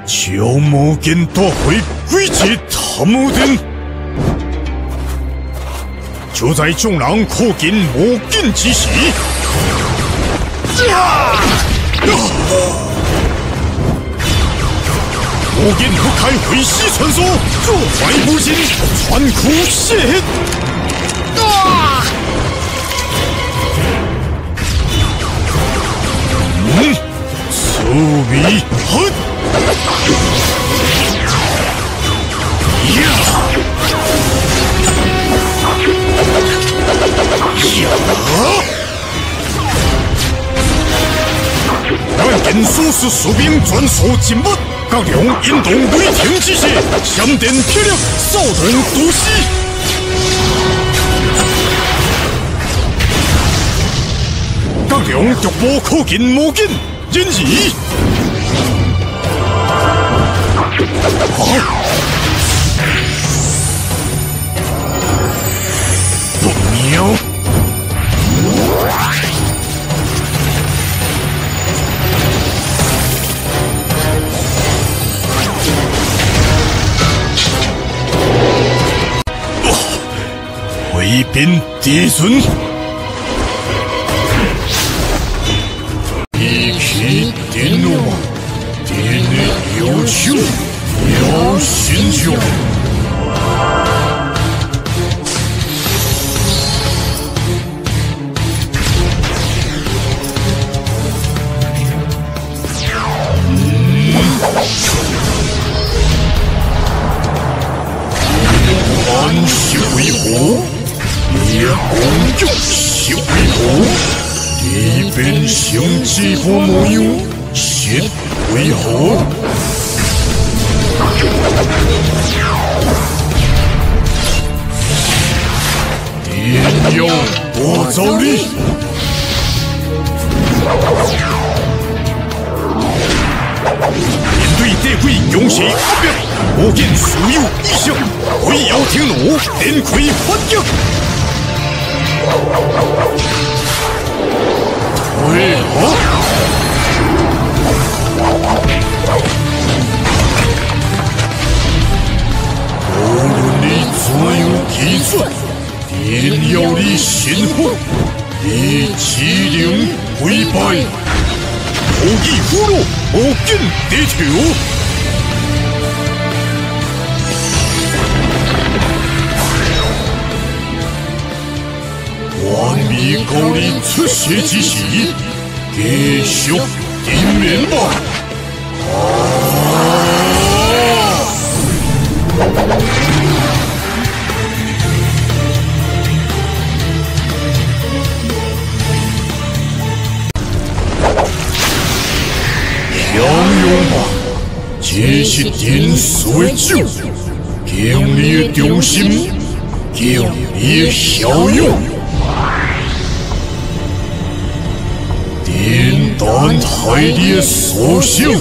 将魔剑夺回归至探魔殿。就在众人靠近魔剑之时，魔剑铺开回西传说，若怀不尽，穿苦血。粗鄙狠！阮剑术是士兵专属禁物，各用引动雷霆之势，闪电霹雳，扫动都市。各用逐步靠近魔剑。 然而，不妙！回禀帝尊。 电路啊，电的要求要慎重。安是为何？也公用是为何？你变成这副模样。 是为何？电要夺走你！面对地鬼勇士压迫，魔剑所有意识，鬼妖天怒，连开反击。退后！ 无论你怎样计算，电要你信服，你只能跪拜。无义俘虏，无剑地球。还未到你出血之时，继续顶面吧。 享用吧，这是天赐的酒，敬你的忠心，敬你的骁勇。电弹害你的所性。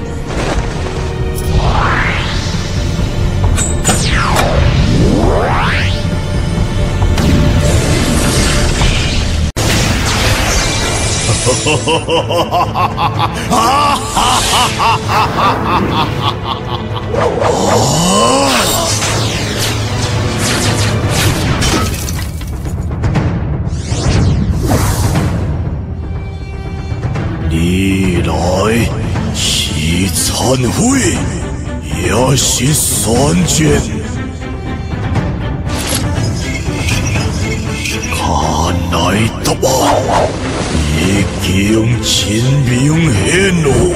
你来是忏悔，也是善见。看来答案。 已经真明显了。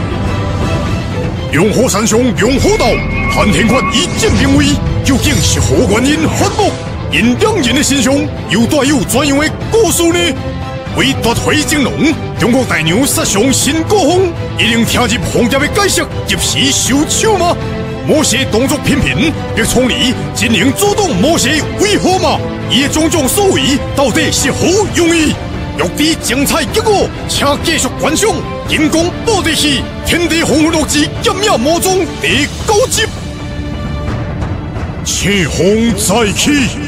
用火山上用火道，汉天权以剑兵威，究竟是何原因反目？因两人的身上又带有怎样的故事呢？为夺回金龙，中国大娘杀上新国风，一定听入皇家的解释，及时收手吗？魔邪动作频频，别从你真能阻挡魔邪为何吗？伊的种种所为到底是何用意？ 欲知精彩结果，请继续观赏《金刚宝地戏天地洪福录之剑影魔宗》第9集。赤红再起。